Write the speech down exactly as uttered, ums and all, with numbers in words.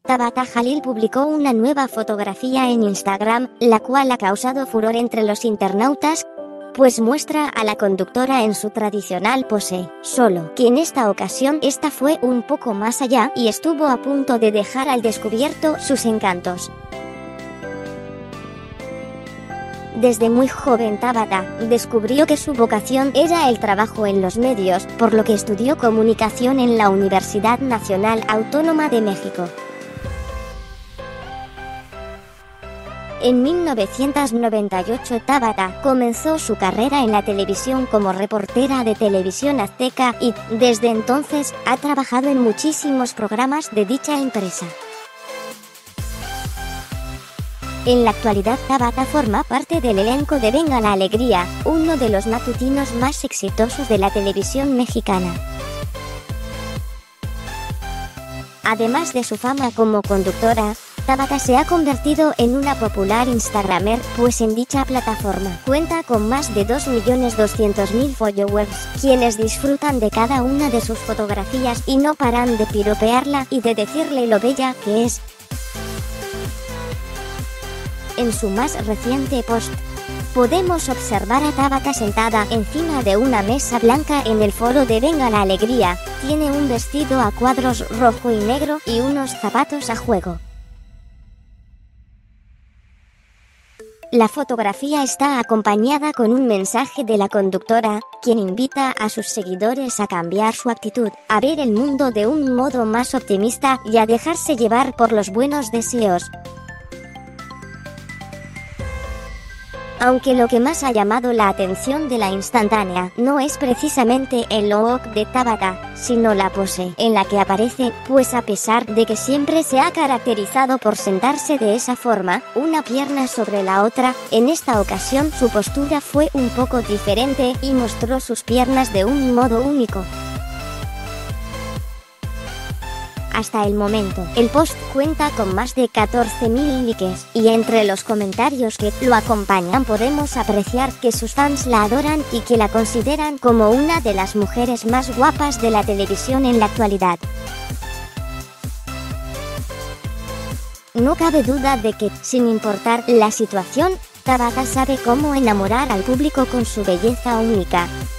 Tabata Jalil publicó una nueva fotografía en Instagram, la cual ha causado furor entre los internautas, pues muestra a la conductora en su tradicional pose, solo que en esta ocasión esta fue un poco más allá y estuvo a punto de dejar al descubierto sus encantos. Desde muy joven Tabata descubrió que su vocación era el trabajo en los medios, por lo que estudió comunicación en la Universidad Nacional Autónoma de México. En mil novecientos noventa y ocho Tabata comenzó su carrera en la televisión como reportera de Televisión Azteca y, desde entonces, ha trabajado en muchísimos programas de dicha empresa. En la actualidad Tabata forma parte del elenco de Venga la Alegría, uno de los matutinos más exitosos de la televisión mexicana. Además de su fama como conductora, Tabata se ha convertido en una popular instagramer, pues en dicha plataforma cuenta con más de dos millones doscientos mil followers, quienes disfrutan de cada una de sus fotografías y no paran de piropearla y de decirle lo bella que es. En su más reciente post, podemos observar a Tabata sentada encima de una mesa blanca en el foro de Venga la Alegría. Tiene un vestido a cuadros rojo y negro y unos zapatos a juego. La fotografía está acompañada con un mensaje de la conductora, quien invita a sus seguidores a cambiar su actitud, a ver el mundo de un modo más optimista y a dejarse llevar por los buenos deseos. Aunque lo que más ha llamado la atención de la instantánea no es precisamente el look de Tabata, sino la pose en la que aparece, pues a pesar de que siempre se ha caracterizado por sentarse de esa forma, una pierna sobre la otra, en esta ocasión su postura fue un poco diferente y mostró sus piernas de un modo único. Hasta el momento, el post cuenta con más de catorce mil likes, y entre los comentarios que lo acompañan podemos apreciar que sus fans la adoran y que la consideran como una de las mujeres más guapas de la televisión en la actualidad. No cabe duda de que, sin importar la situación, Tabata sabe cómo enamorar al público con su belleza única.